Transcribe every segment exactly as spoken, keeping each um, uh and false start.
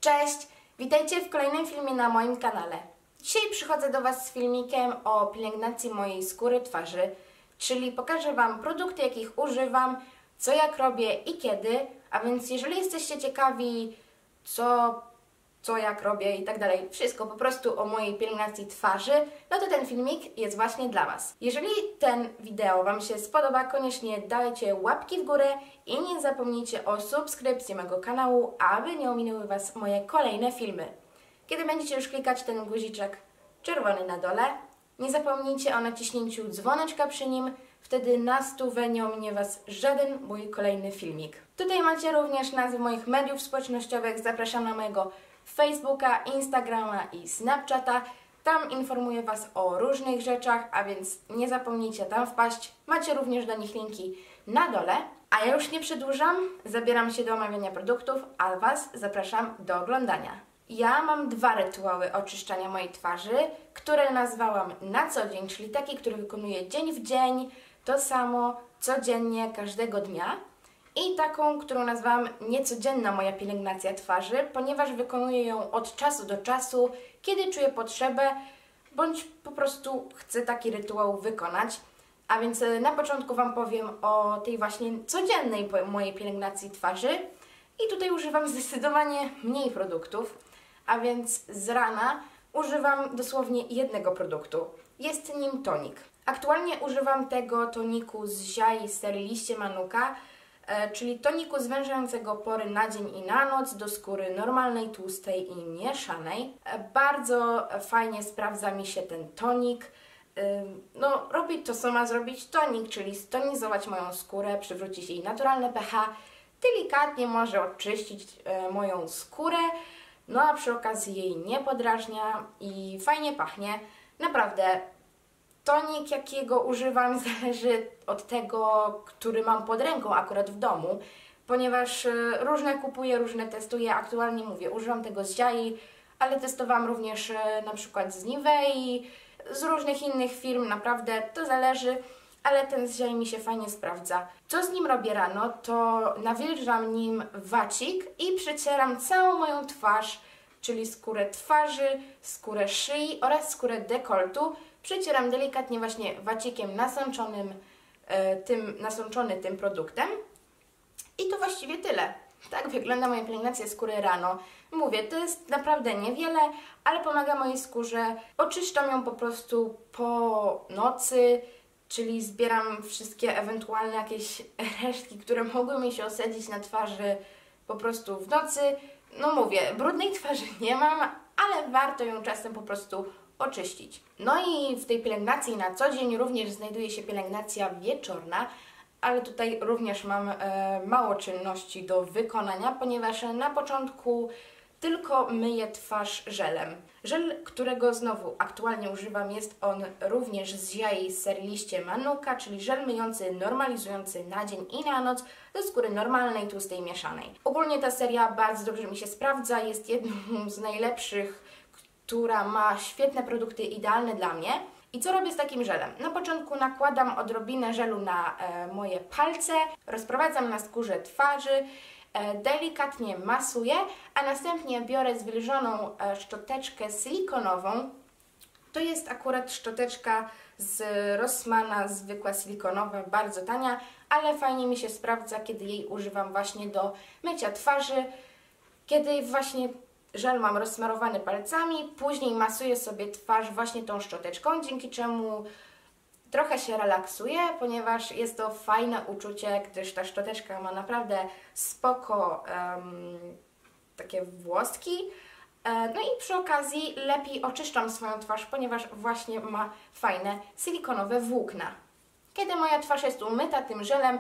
Cześć! Witajcie w kolejnym filmie na moim kanale. Dzisiaj przychodzę do Was z filmikiem o pielęgnacji mojej skóry twarzy, czyli pokażę Wam produkty, jakich używam, co jak robię i kiedy, a więc jeżeli jesteście ciekawi, co, co jak robię i tak dalej, wszystko po prostu o mojej pielęgnacji twarzy, no to ten filmik jest właśnie dla Was. Jeżeli ten wideo Wam się spodoba, koniecznie dajcie łapki w górę i nie zapomnijcie o subskrypcji mojego kanału, aby nie ominęły Was moje kolejne filmy. Kiedy będziecie już klikać ten guziczek czerwony na dole, nie zapomnijcie o naciśnięciu dzwoneczka przy nim, wtedy na stówę nie ominie Was żaden mój kolejny filmik. Tutaj macie również nazwy moich mediów społecznościowych, zapraszam na mojego Facebooka, Instagrama i Snapchata. Tam informuję Was o różnych rzeczach, a więc nie zapomnijcie tam wpaść. Macie również do nich linki na dole. A ja już nie przedłużam, zabieram się do omawiania produktów, a Was zapraszam do oglądania. Ja mam dwa rytuały oczyszczania mojej twarzy, które nazwałam na co dzień, czyli taki, który wykonuję dzień w dzień, to samo codziennie, każdego dnia. I taką, którą nazwałam niecodzienna moja pielęgnacja twarzy, ponieważ wykonuję ją od czasu do czasu, kiedy czuję potrzebę, bądź po prostu chcę taki rytuał wykonać. A więc na początku Wam powiem o tej właśnie codziennej mojej pielęgnacji twarzy. I tutaj używam zdecydowanie mniej produktów, a więc z rana używam dosłownie jednego produktu. Jest nim tonik. Aktualnie używam tego toniku z Ziai z serii Liście Manuka, e, czyli toniku zwężającego pory na dzień i na noc do skóry normalnej, tłustej i mieszanej. E, bardzo fajnie sprawdza mi się ten tonik. E, no, robić to, co ma zrobić tonik, czyli stonizować moją skórę, przywrócić jej naturalne pH, delikatnie może oczyścić e, moją skórę, no a przy okazji jej nie podrażnia i fajnie pachnie. Naprawdę, tonik jakiego używam zależy od tego, który mam pod ręką akurat w domu, ponieważ e, różne kupuję, różne testuję. Aktualnie mówię, używam tego z Ziai, ale testowałam również e, na przykład z Nivei, z różnych innych firm, naprawdę to zależy. Ale ten z Ziai mi się fajnie sprawdza. Co z nim robię rano, to nawilżam nim wacik i przecieram całą moją twarz, czyli skórę twarzy, skórę szyi oraz skórę dekoltu. Przecieram delikatnie właśnie wacikiem nasączonym, e, tym, nasączony tym produktem. I to właściwie tyle. Tak wygląda moja pielęgnacja skóry rano. Mówię, to jest naprawdę niewiele, ale pomaga mojej skórze. Oczyszczam ją po prostu po nocy, czyli zbieram wszystkie ewentualne jakieś resztki, które mogły mi się osadzić na twarzy po prostu w nocy. No mówię, brudnej twarzy nie mam, ale warto ją czasem po prostu oczyścić. No i w tej pielęgnacji na co dzień również znajduje się pielęgnacja wieczorna, ale tutaj również mam e, mało czynności do wykonania, ponieważ na początku tylko myję twarz żelem. Żel, którego znowu aktualnie używam, jest on również z Ziai z serii Liście Manuka, czyli żel myjący, normalizujący na dzień i na noc do skóry normalnej, tłustej, mieszanej. Ogólnie ta seria bardzo dobrze mi się sprawdza, jest jedną z najlepszych, która ma świetne produkty, idealne dla mnie. I co robię z takim żelem? Na początku nakładam odrobinę żelu na e, moje palce, rozprowadzam na skórze twarzy, delikatnie masuję, a następnie biorę zwilżoną szczoteczkę silikonową. To jest akurat szczoteczka z Rossmana, zwykła silikonowa, bardzo tania, ale fajnie mi się sprawdza, kiedy jej używam właśnie do mycia twarzy, kiedy właśnie żel mam rozsmarowany palcami, później masuję sobie twarz właśnie tą szczoteczką, dzięki czemu trochę się relaksuję, ponieważ jest to fajne uczucie, gdyż ta szczoteczka ma naprawdę spoko um, takie włoski. E, no i przy okazji lepiej oczyszczam swoją twarz, ponieważ właśnie ma fajne silikonowe włókna. Kiedy moja twarz jest umyta tym żelem,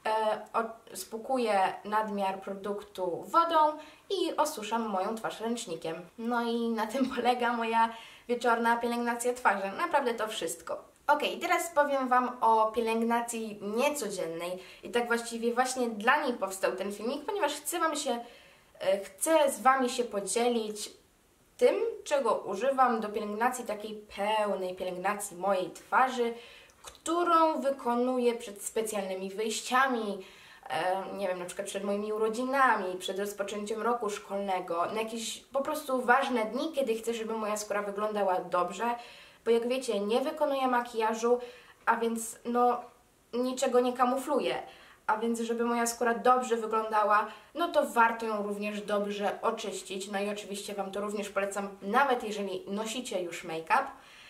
e, spłukuję nadmiar produktu wodą i osuszam moją twarz ręcznikiem. No i na tym polega moja wieczorna pielęgnacja twarzy. Naprawdę to wszystko. Ok, teraz powiem Wam o pielęgnacji niecodziennej i tak właściwie właśnie dla niej powstał ten filmik, ponieważ chcę Wam się, chcę z Wami się podzielić tym, czego używam do pielęgnacji, takiej pełnej pielęgnacji mojej twarzy, którą wykonuję przed specjalnymi wyjściami, e, nie wiem, na przykład przed moimi urodzinami, przed rozpoczęciem roku szkolnego, na jakieś po prostu ważne dni, kiedy chcę, żeby moja skóra wyglądała dobrze, bo jak wiecie, nie wykonuję makijażu, a więc no niczego nie kamufluję. A więc, żeby moja skóra dobrze wyglądała, no to warto ją również dobrze oczyścić. No i oczywiście Wam to również polecam, nawet jeżeli nosicie już make-up.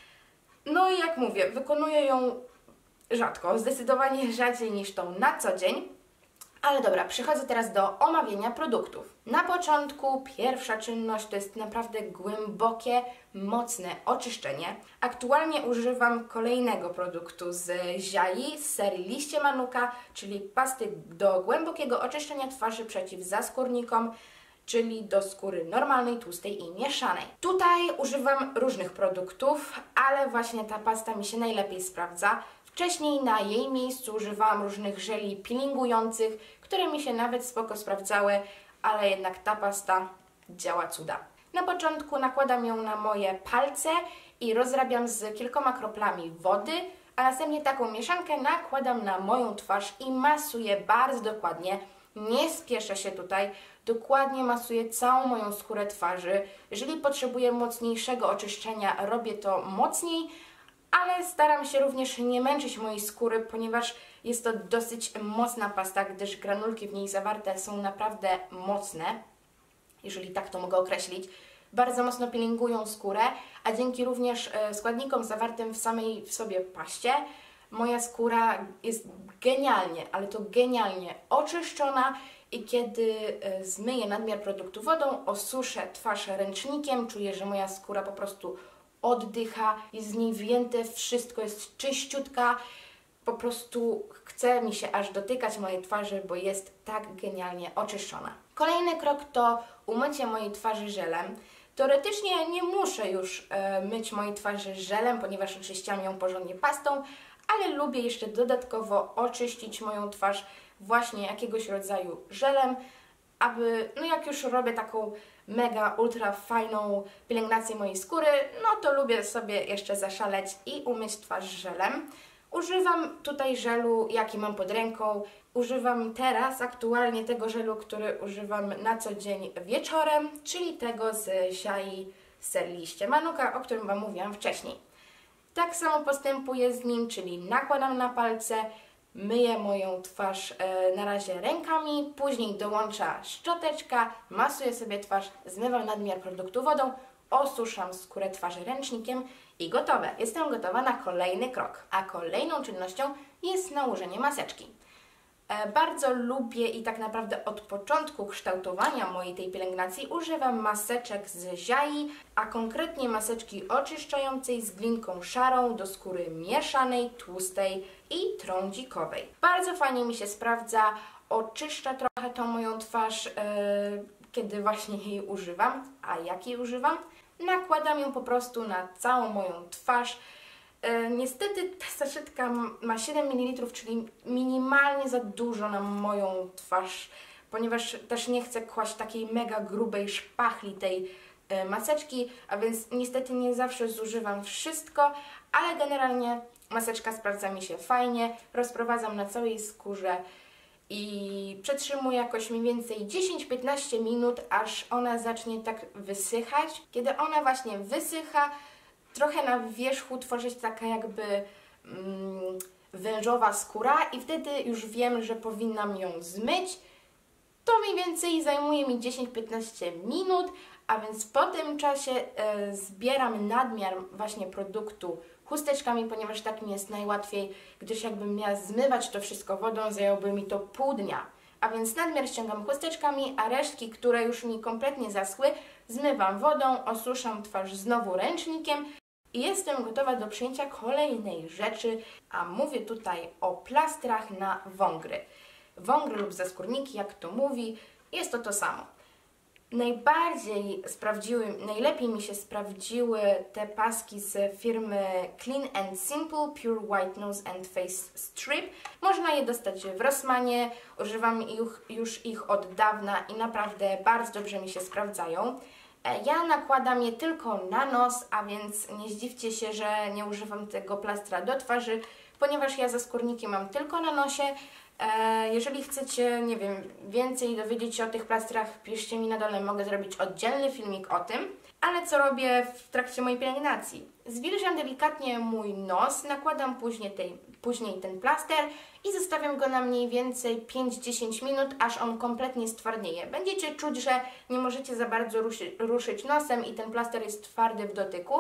No i jak mówię, wykonuję ją rzadko, zdecydowanie rzadziej niż tą na co dzień. Ale dobra, przechodzę teraz do omawiania produktów. Na początku pierwsza czynność to jest naprawdę głębokie, mocne oczyszczenie. Aktualnie używam kolejnego produktu z Ziai z serii Liście Manuka, czyli pasty do głębokiego oczyszczenia twarzy przeciw zaskórnikom, czyli do skóry normalnej, tłustej i mieszanej. Tutaj używam różnych produktów, ale właśnie ta pasta mi się najlepiej sprawdza. Wcześniej na jej miejscu używałam różnych żeli peelingujących, które mi się nawet spoko sprawdzały, ale jednak ta pasta działa cuda. Na początku nakładam ją na moje palce i rozrabiam z kilkoma kroplami wody, a następnie taką mieszankę nakładam na moją twarz i masuję bardzo dokładnie. Nie spieszę się tutaj, dokładnie masuję całą moją skórę twarzy. Jeżeli potrzebuję mocniejszego oczyszczenia, robię to mocniej, ale staram się również nie męczyć mojej skóry, ponieważ jest to dosyć mocna pasta, gdyż granulki w niej zawarte są naprawdę mocne, jeżeli tak to mogę określić. Bardzo mocno peelingują skórę, a dzięki również składnikom zawartym w samej w sobie paście moja skóra jest genialnie, ale to genialnie oczyszczona i kiedy zmyję nadmiar produktu wodą, osuszę twarz ręcznikiem, czuję, że moja skóra po prostu oddycha, jest z niej wyjęte, wszystko jest czyściutka, po prostu chce mi się aż dotykać mojej twarzy, bo jest tak genialnie oczyszczona. Kolejny krok to umycie mojej twarzy żelem. Teoretycznie nie muszę już e, myć mojej twarzy żelem, ponieważ oczyściłam ją porządnie pastą, ale lubię jeszcze dodatkowo oczyścić moją twarz właśnie jakiegoś rodzaju żelem, aby, no jak już robię taką mega, ultra fajną pielęgnację mojej skóry, no to lubię sobie jeszcze zaszaleć i umyć twarz żelem. Używam tutaj żelu, jaki mam pod ręką. Używam teraz aktualnie tego żelu, który używam na co dzień wieczorem, czyli tego z Ziai z serii Liście Manuka, o którym Wam mówiłam wcześniej. Tak samo postępuję z nim, czyli nakładam na palce, myję moją twarz e, na razie rękami, później dołącza szczoteczka, masuję sobie twarz, zmywam nadmiar produktu wodą, osuszam skórę twarzy ręcznikiem i gotowe. Jestem gotowa na kolejny krok. A kolejną czynnością jest nałożenie maseczki. E, bardzo lubię i tak naprawdę od początku kształtowania mojej tej pielęgnacji używam maseczek z Ziai, a konkretnie maseczki oczyszczającej z glinką szarą do skóry mieszanej, tłustej i trądzikowej. Bardzo fajnie mi się sprawdza, oczyszcza trochę tą moją twarz, e, kiedy właśnie jej używam. A jak jej używam? Nakładam ją po prostu na całą moją twarz. E, niestety ta saszetka ma siedem mililitrów, czyli minimalnie za dużo na moją twarz, ponieważ też nie chcę kłaść takiej mega grubej szpachli tej e, maseczki, a więc niestety nie zawsze zużywam wszystko, ale generalnie maseczka sprawdza mi się fajnie, rozprowadzam na całej skórze i przetrzymuję jakoś mniej więcej dziesięć do piętnastu minut, aż ona zacznie tak wysychać. Kiedy ona właśnie wysycha, trochę na wierzchu tworzy się taka jakby mm, wężowa skóra i wtedy już wiem, że powinnam ją zmyć. To mniej więcej zajmuje mi dziesięć do piętnastu minut, a więc po tym czasie e, zbieram nadmiar właśnie produktu chusteczkami, ponieważ tak mi jest najłatwiej, gdyż jakbym miała zmywać to wszystko wodą, zajęłoby mi to pół dnia. A więc nadmiar ściągam chusteczkami, a resztki, które już mi kompletnie zaschły, zmywam wodą, osuszam twarz znowu ręcznikiem i jestem gotowa do przyjęcia kolejnej rzeczy, a mówię tutaj o plastrach na wągry. Wągry lub zaskórniki, jak to mówi, jest to to samo. Najbardziej sprawdziły, najlepiej mi się sprawdziły te paski z firmy Clean and Simple Pure White Nose and Face Strip. Można je dostać w Rossmanie, używam ich, już ich od dawna i naprawdę bardzo dobrze mi się sprawdzają. Ja nakładam je tylko na nos, a więc nie zdziwcie się, że nie używam tego plastra do twarzy, ponieważ ja zaskórniki mam tylko na nosie. Jeżeli chcecie, nie wiem, więcej dowiedzieć się o tych plastrach, piszcie mi na dole, mogę zrobić oddzielny filmik o tym. Ale co robię w trakcie mojej pielęgnacji? Zwilżam delikatnie mój nos, nakładam później, tej, później ten plaster i zostawiam go na mniej więcej pięć do dziesięciu minut, aż on kompletnie stwardnieje. Będziecie czuć, że nie możecie za bardzo ruszy, ruszyć nosem i ten plaster jest twardy w dotyku,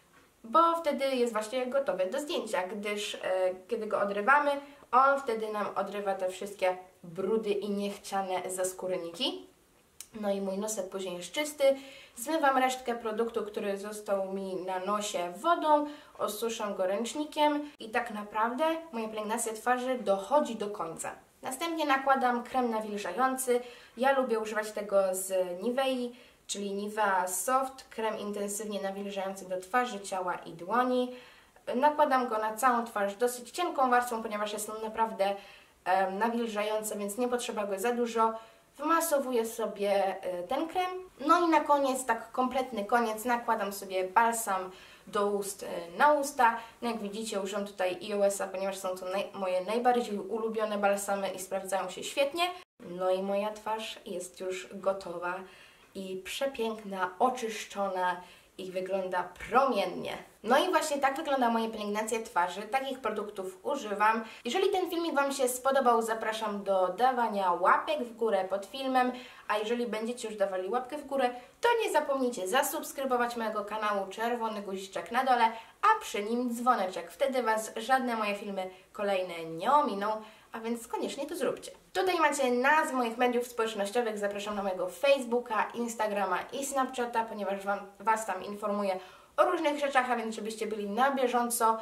bo wtedy jest właśnie gotowy do zdjęcia, gdyż e, kiedy go odrywamy, on wtedy nam odrywa te wszystkie brudy i niechciane zaskórniki. No i mój nosek później jest czysty. Zmywam resztkę produktu, który został mi na nosie wodą, osuszam go ręcznikiem i tak naprawdę moja pielęgnacja twarzy dochodzi do końca. Następnie nakładam krem nawilżający. Ja lubię używać tego z Nivei, czyli Nivea Soft, krem intensywnie nawilżający do twarzy, ciała i dłoni. Nakładam go na całą twarz dosyć cienką warstwą, ponieważ jest on naprawdę um, nawilżający, więc nie potrzeba go za dużo. Wmasowuję sobie ten krem. No i na koniec, tak kompletny koniec, nakładam sobie balsam do ust na usta. No jak widzicie, użyłam tutaj E O S a, ponieważ są to naj, moje najbardziej ulubione balsamy i sprawdzają się świetnie. No i moja twarz jest już gotowa i przepiękna, oczyszczona i wygląda promiennie. No i właśnie tak wygląda moja pielęgnacja twarzy. Takich produktów używam. Jeżeli ten filmik Wam się spodobał, zapraszam do dawania łapek w górę pod filmem, a jeżeli będziecie już dawali łapkę w górę, to nie zapomnijcie zasubskrybować mojego kanału, czerwony guziczek na dole, a przy nim dzwoneczek. Wtedy Was żadne moje filmy kolejne nie ominą, a więc koniecznie to zróbcie. Tutaj macie nazwy moich mediów społecznościowych. Zapraszam na mojego Facebooka, Instagrama i Snapchata, ponieważ wam, Was tam informuję o różnych rzeczach, a więc żebyście byli na bieżąco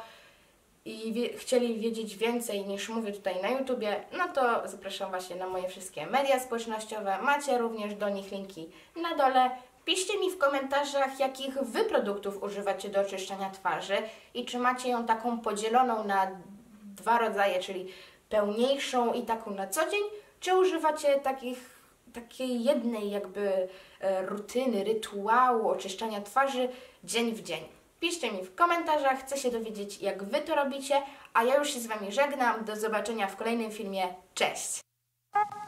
i wie, chcieli wiedzieć więcej niż mówię tutaj na YouTubie, no to zapraszam właśnie na moje wszystkie media społecznościowe. Macie również do nich linki na dole. Piszcie mi w komentarzach, jakich Wy produktów używacie do oczyszczania twarzy i czy macie ją taką podzieloną na dwa rodzaje, czyli pełniejszą i taką na co dzień, czy używacie takich, takiej jednej jakby e, rutyny, rytuału oczyszczania twarzy dzień w dzień. Piszcie mi w komentarzach, chcę się dowiedzieć, jak Wy to robicie, a ja już się z Wami żegnam. Do zobaczenia w kolejnym filmie. Cześć!